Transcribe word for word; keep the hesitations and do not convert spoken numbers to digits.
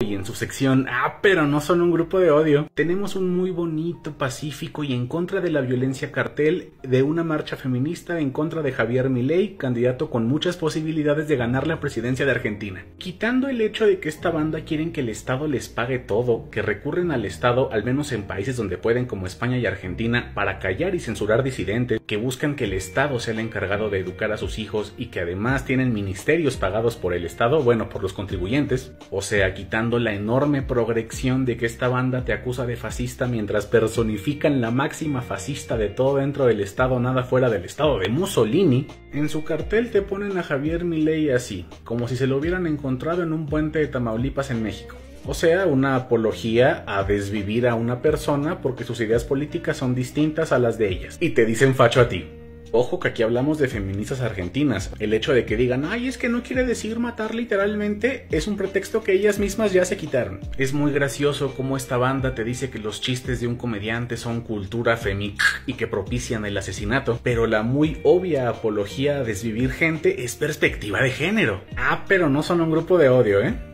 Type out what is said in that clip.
Y en su sección, ah, pero no son un grupo de odio, tenemos un muy bonito, pacífico y en contra de la violencia cartel de una marcha feminista en contra de Javier Milei, candidato con muchas posibilidades de ganar la presidencia de Argentina. Quitando el hecho de que esta banda quieren que el Estado les pague todo, que recurren al Estado, al menos en países donde pueden como España y Argentina, para callar y censurar disidentes, que buscan que el Estado sea el encargado de educar a sus hijos y que además tienen ministerios pagados por el Estado, bueno, por los contribuyentes, o sea, quitando la enorme progresión de que esta banda te acusa de fascista mientras personifican la máxima fascista de todo dentro del Estado, nada fuera del Estado de Mussolini. En su cartel te ponen a Javier Milei así, como si se lo hubieran encontrado en un puente de Tamaulipas en México. O sea, una apología a desvivir a una persona porque sus ideas políticas son distintas a las de ellas. Y te dicen facho a ti. Ojo que aquí hablamos de feministas argentinas. El hecho de que digan, ay, es que no quiere decir matar literalmente, es un pretexto que ellas mismas ya se quitaron. Es muy gracioso cómo esta banda te dice que los chistes de un comediante son cultura femi y que propician el asesinato, pero la muy obvia apología a desvivir gente es perspectiva de género. Ah, pero no son un grupo de odio, ¿eh?